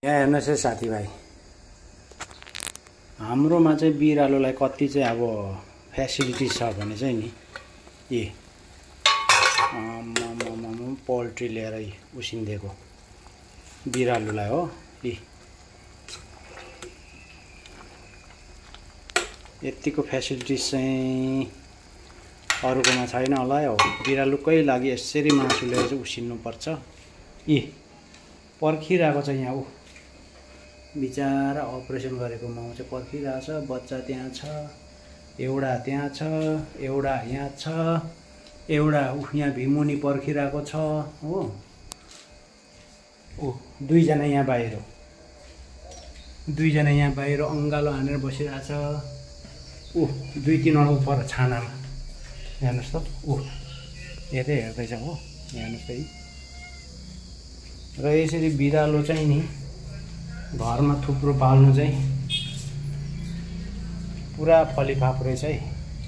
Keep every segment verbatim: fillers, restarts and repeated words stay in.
यहाँ हेर्नुहोस् है साथीभाइ, हाम्रोमा चाहिँ बिरालोलाई कति चाहिँ अब फेसिलिटी छ भने चाहिँ नि ए आम्मामामा पोल्ट्री लिएर उसिनिदिएको बिरालोलाई हो। ए यतिको फेसिलिटी चाहिँ अरूकोमा छैन होला हो। बिरालोकै लागि यसरी मासु लिएर चाहिँ उसिन्नुपर्छ। ए पर्खिरहेको छ यहाँ ऊ बिचारा अपरेसन गरेको माउ चाहिँ पर्खिरहेको छ। बच्चा त्यहाँ छ, एउटा त्यहाँ छ, एउटा यहाँ छ, एउटा ऊ यहाँ भिमुनि पर्खिरहेको छ हो। ऊ दुईजना यहाँ बाहिर, दुईजना यहाँ बाहिर अङ्गालो हानेर बसिरहेछ। ऊ दुई तिनवटा पर छानामा हेर्नुहोस् त, ऊ हेर्दै हेर्दैछ हो। हेर्नुहोस् त है। र यसरी बिरालो चाहिँ नि घरमा थुप्रो पाल्नु चाहिँ पुरा फलिफाप रहेछ है।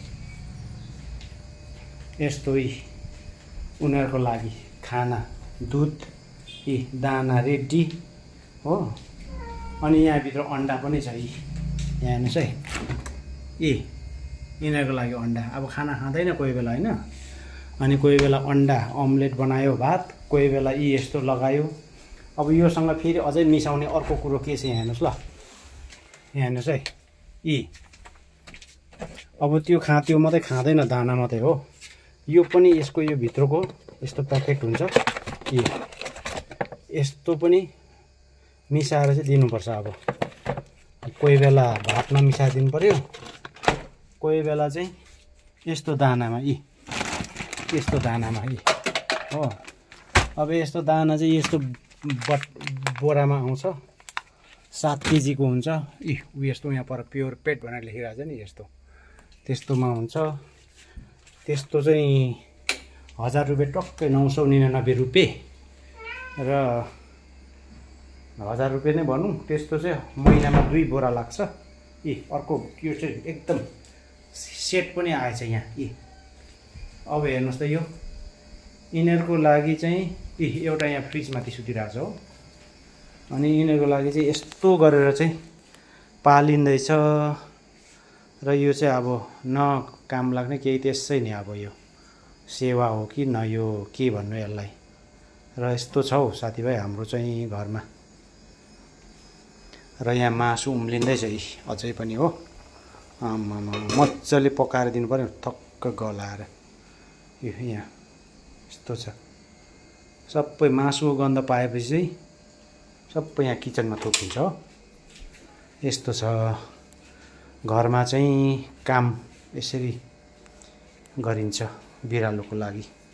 यस्तै उनीहरूको लागि खाना, दुध, ए दाना रेडी हो। अनि यहाँभित्र अन्डा पनि छ। यहाँ हेर्नुहोस् है। ए यिनीहरूको लागि अन्डा, अब खाना खाँदैन कोही बेला होइन। अनि कोही बेला अन्डा अम्लेट बनायो, भात, कोही बेला यी यस्तो लगायो। अब योसँग फेरि अझै मिसाउने अर्को कुरो के छ यहाँ हेर्नुहोस् ल। यहाँ हेर्नुहोस् है। यी अब त्यो खा त्यो मात्रै खाँदैन, दाना मात्रै हो। यो पनि यसको यो भित्रको यस्तो प्याकेट हुन्छ। यी यस्तो पनि मिसाएर चाहिँ दिनुपर्छ। अब कोही बेला भातमा मिसाएर दिनु पर्यो, कोही बेला चाहिँ यस्तो दानामा, यी यस्तो दानामा यी हो। अब यस्तो दाना चाहिँ यस्तो बट बोरामा आउँछ, सात केजीको हुन्छ। इ ऊ यस्तो यहाँ पर प्योर पेट भनेर लेखिरहेको छ नि, यस्तो त्यस्तोमा हुन्छ। त्यस्तो चाहिँ हजार रुपियाँ टक्कै नौ सौ निनानब्बे रुपियाँ र हजार रुपियाँ नै भनौँ। त्यस्तो चाहिँ महिनामा दुई बोरा लाग्छ। ए अर्को यो चाहिँ एकदम सेट पनि आएछ यहाँ। ए अब हेर्नुहोस् त, यो यिनीहरूको लागि चाहिँ ए एउटा यहाँ फ्रिजमाथि सुतिरहेको छ हो। अनि यिनीहरूको लागि चाहिँ यस्तो गरेर चाहिँ पालिँदैछ। र यो चाहिँ अब न काम लाग्ने केही त्यसै नि, अब यो सेवा हो कि न, यो के भन्नु यसलाई। र यस्तो छ हौ साथीभाइ हाम्रो चाहिँ घरमा। र यहाँ मासु उम्लिँदैछ अझै पनि हो। आम्मामा मजाले पकाएर दिनु पर्यो, ठक्क गलाएर। यो यहाँ यस्तो छ। सबै मासुको गन्ध पाएपछि चाहिँ सबै यहाँ किचनमा थुकिन्छ हो। यस्तो छ घरमा चाहिँ काम, यसरी गरिन्छ बिरालोको लागि।